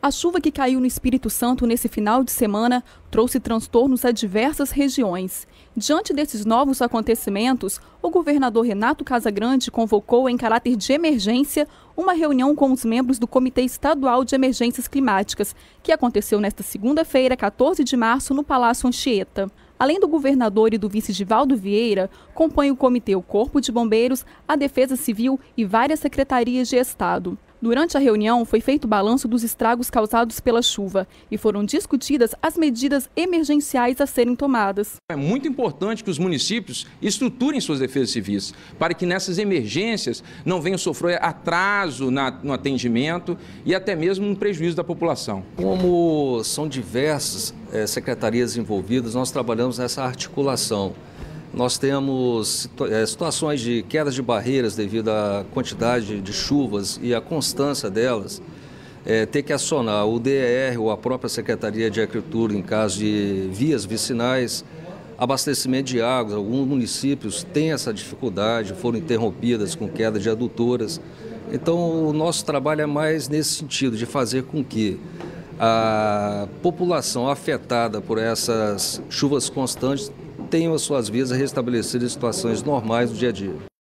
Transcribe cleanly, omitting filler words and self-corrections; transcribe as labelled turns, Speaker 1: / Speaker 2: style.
Speaker 1: A chuva que caiu no Espírito Santo nesse final de semana trouxe transtornos a diversas regiões. Diante desses novos acontecimentos, o governador Renato Casagrande convocou, em caráter de emergência, uma reunião com os membros do Comitê Estadual de Emergências Climáticas, que aconteceu nesta segunda-feira, 14 de março, no Palácio Anchieta. Além do governador e do vice Givaldo Vieira, compõe o comitê o Corpo de Bombeiros, a Defesa Civil e várias secretarias de Estado. Durante a reunião, foi feito balanço dos estragos causados pela chuva e foram discutidas as medidas emergenciais a serem tomadas.
Speaker 2: É muito importante que os municípios estruturem suas defesas civis, para que nessas emergências não venham sofrer atraso no atendimento e até mesmo no prejuízo da população.
Speaker 3: Como são diversas secretarias envolvidas, nós trabalhamos nessa articulação. Nós temos situações de quedas de barreiras devido à quantidade de chuvas e à constância delas, ter que acionar o DER ou a própria Secretaria de Agricultura em caso de vias vicinais, abastecimento de águas. Alguns municípios têm essa dificuldade, foram interrompidas com queda de adutoras. Então, o nosso trabalho é mais nesse sentido, de fazer com que a população afetada por essas chuvas constantes tenham as suas vias restabelecidas em situações normais do dia a dia.